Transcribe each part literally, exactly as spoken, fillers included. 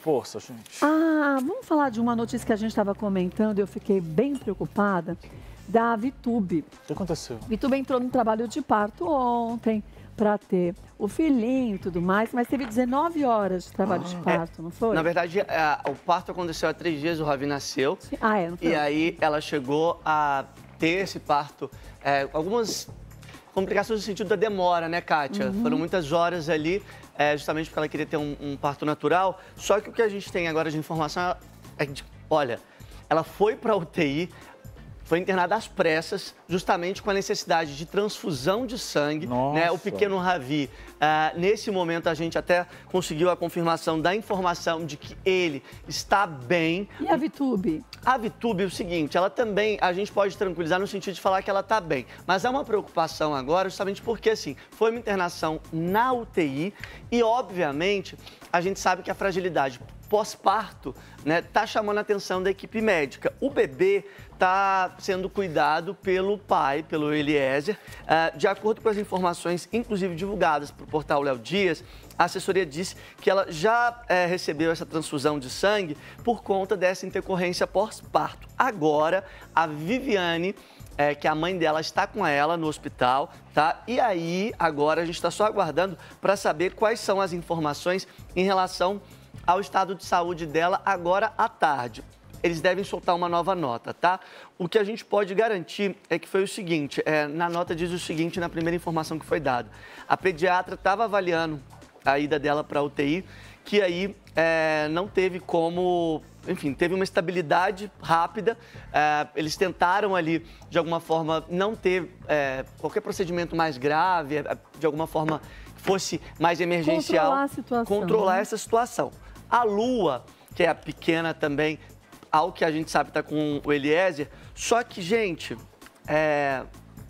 Força, gente. Ah, vamos falar de uma notícia que a gente estava comentando e eu fiquei bem preocupada, da Vitube. O que aconteceu? Vitube entrou no trabalho de parto ontem para ter o filhinho e tudo mais, mas teve dezenove horas de trabalho ah, de parto, é, não foi? Na verdade, a, o parto aconteceu há três dias, o Ravi nasceu. Ah, é, não foi? E aí ela chegou a ter esse parto, é, algumas complicações no sentido da demora, né, Kátia? Uhum. Foram muitas horas ali, é, justamente porque ela queria ter um, um parto natural. Só que o que a gente tem agora de informação é que, olha, ela foi para a U T I, foi internada às pressas, justamente com a necessidade de transfusão de sangue. Né? O pequeno Ravi, uh, nesse momento a gente até conseguiu a confirmação da informação de que ele está bem. E a Vitube? A Vitube, é o seguinte, ela também, a gente pode tranquilizar no sentido de falar que ela está bem. Mas há uma preocupação agora, justamente porque, assim, foi uma internação na U T I e, obviamente, a gente sabe que a fragilidade pós-parto, né, tá chamando a atenção da equipe médica. O bebê está sendo cuidado pelo pai, pelo Eliezer. Uh, de acordo com as informações, inclusive divulgadas para o portal Léo Dias, a assessoria disse que ela já é, recebeu essa transfusão de sangue por conta dessa intercorrência pós-parto. Agora, a Viviane, é, que a mãe dela está com ela no hospital, tá? E aí, agora a gente está só aguardando para saber quais são as informações em relação ao estado de saúde dela agora à tarde. Eles devem soltar uma nova nota, tá? O que a gente pode garantir é que foi o seguinte, é, na nota diz o seguinte, na primeira informação que foi dada. A pediatra estava avaliando a ida dela para a U T I, que aí é, não teve como, enfim, teve uma estabilidade rápida. É, eles tentaram ali, de alguma forma, não ter é, qualquer procedimento mais grave, de alguma forma fosse mais emergencial. Controlar a situação. Controlar né? essa situação. A Lua, que é a pequena também, ao que a gente sabe está com o Eliezer, só que, gente, é...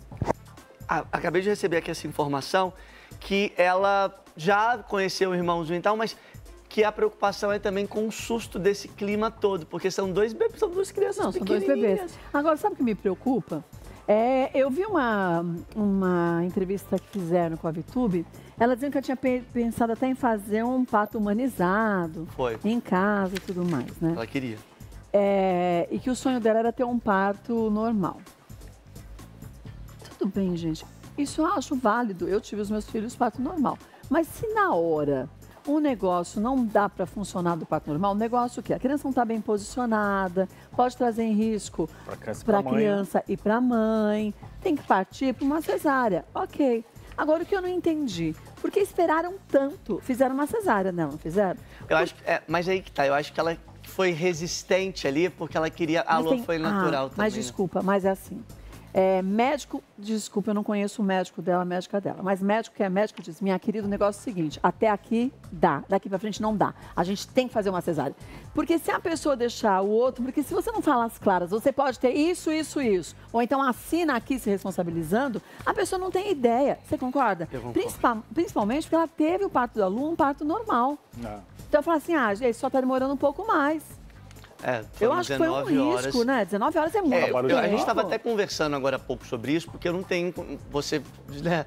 acabei de receber aqui essa informação que ela já conheceu o irmãozinho e tal, mas que a preocupação é também com o susto desse clima todo, porque são dois bebês, são duas crianças. Não, são dois bebês. Agora, sabe o que me preocupa? É, eu vi uma, uma entrevista que fizeram com a Vitube, ela dizendo que ela tinha pensado até em fazer um parto humanizado, Foi. em casa e tudo mais, né? Ela queria. É, e que o sonho dela era ter um parto normal. Tudo bem, gente. Isso eu acho válido. Eu tive os meus filhos parto normal. Mas se na hora um negócio não dá para funcionar do parto normal, o negócio o quê? A criança não está bem posicionada, pode trazer em risco para a criança e para a mãe, tem que partir para uma cesárea. Ok. Agora, o que eu não entendi, por que esperaram tanto? Fizeram uma cesárea, né? Não fizeram? Eu acho que, é, mas aí que tá, eu acho que ela foi resistente ali, porque ela queria, a Lua foi natural ah, também. Mas desculpa, né? Mas é assim, é, médico, desculpa, eu não conheço o médico dela, a médica dela, mas médico que é médico diz, minha querida, o negócio é o seguinte, até aqui dá, daqui pra frente não dá, a gente tem que fazer uma cesárea. Porque se a pessoa deixar o outro, porque se você não fala as claras, você pode ter isso, isso, isso, ou então assina aqui se responsabilizando, a pessoa não tem ideia, você concorda? Principal, principalmente porque ela teve o parto da Lua, um parto normal. Não. Então eu falo assim, ah, gente, só tá demorando um pouco mais. É, eu acho que foi um risco, horas. né? dezenove horas é muito. É, eu, a gente estava até conversando agora há pouco sobre isso, porque eu não tenho... Você né,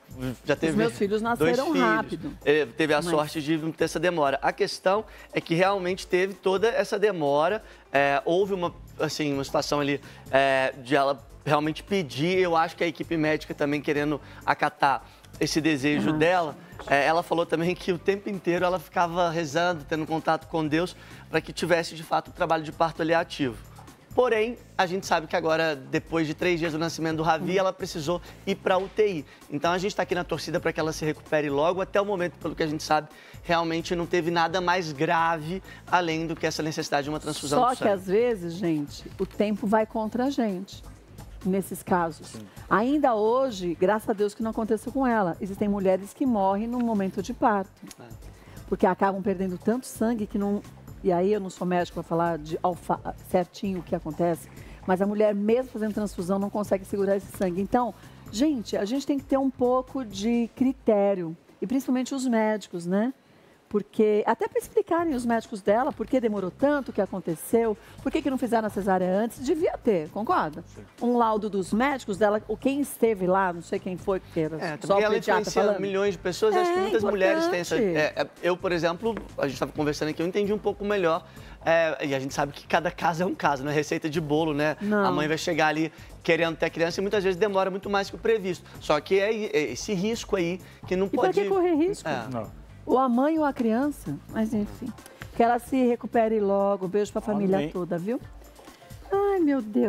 já teve... Os meus filhos nasceram dois rápido. Filhos, teve a Mas... sorte de não ter essa demora. A questão é que realmente teve toda essa demora. É, houve uma, assim, uma situação ali é, de ela realmente pedir. Eu acho que a equipe médica também querendo acatar esse desejo uhum. dela. É, ela falou também que o tempo inteiro ela ficava rezando, tendo contato com Deus, para que tivesse, de fato, o trabalho de parto ali ativo. Porém, a gente sabe que agora, depois de três dias do nascimento do Ravi, ela precisou ir para a U T I. Então, a gente está aqui na torcida para que ela se recupere logo. Até o momento, pelo que a gente sabe, realmente não teve nada mais grave, além do que essa necessidade de uma transfusão Só de sangue. Só que, às vezes, gente, o tempo vai contra a gente. Nesses casos. Sim. Ainda hoje, graças a Deus que não aconteceu com ela, existem mulheres que morrem no momento de parto. É. Porque acabam perdendo tanto sangue que não... E aí eu não sou médico para falar de alfa... certinho o que acontece, mas a mulher mesmo fazendo transfusão não consegue segurar esse sangue. Então, gente, a gente tem que ter um pouco de critério, e principalmente os médicos, né? Porque, até para explicarem os médicos dela por que demorou tanto, o que aconteceu, por que, que não fizeram a cesárea antes, devia ter, concorda? Sim. Um laudo dos médicos dela, ou quem esteve lá, não sei quem foi, que era é, só o ela pediatra falando. milhões de pessoas, é, acho que muitas importante. mulheres têm essa... É, eu, por exemplo, a gente estava conversando aqui, eu entendi um pouco melhor, é, e a gente sabe que cada caso é um caso, não é receita de bolo, né? Não. A mãe vai chegar ali querendo ter a criança e muitas vezes demora muito mais que o previsto. Só que é, é esse risco aí que não e pode... E para que correr risco? É. Não. Ou a mãe ou a criança, mas enfim. Que ela se recupere logo. Beijo pra família Amém. toda, viu? Ai, meu Deus.